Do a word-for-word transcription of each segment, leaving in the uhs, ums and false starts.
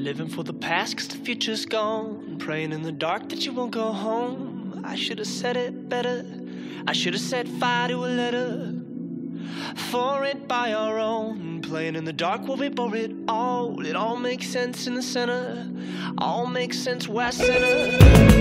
Living for the past cause the future's gone. Praying in the dark that you won't go home. I should have said it better. I should have set fire to a letter. For it by our own. Playing in the dark while we bore it all. It all makes sense in the center. All makes sense where center.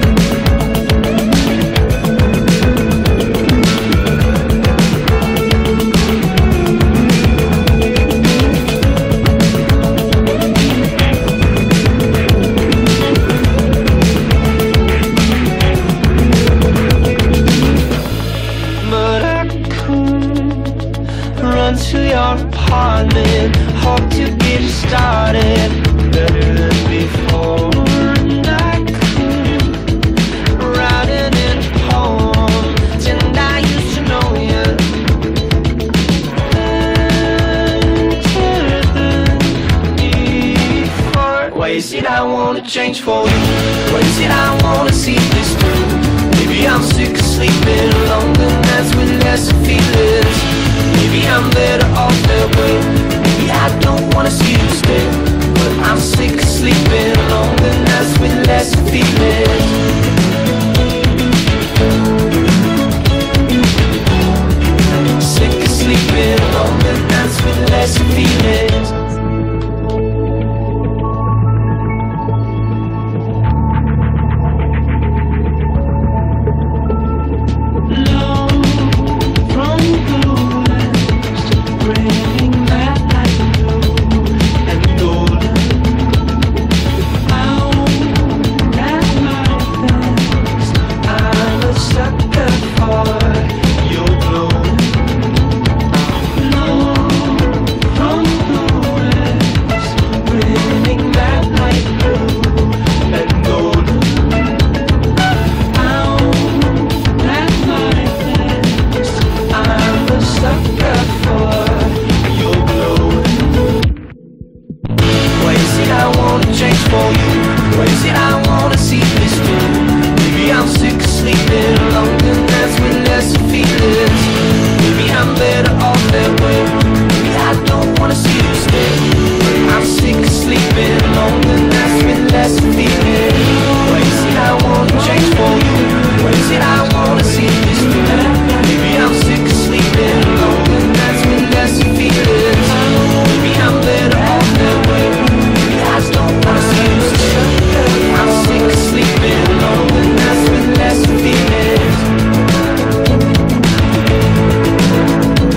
To your apartment, hope to get started better than before. And I could write it in poems, and I used to know you better than before. Why is it I wanna change for you? Why is it I wanna see this through? Maybe I'm sick of sleeping alone, and that's with less feelings. Maybe I'm better off that way. Maybe I don't wanna see you stay, but I'm sick of sleeping alone, and that's with less feelings. Sick of sleeping alone, and that's with less feelings.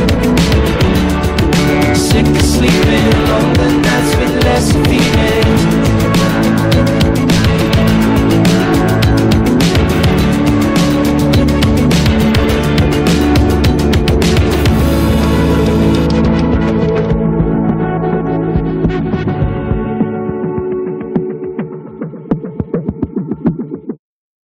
Sleeping alone, and that's with less feelings.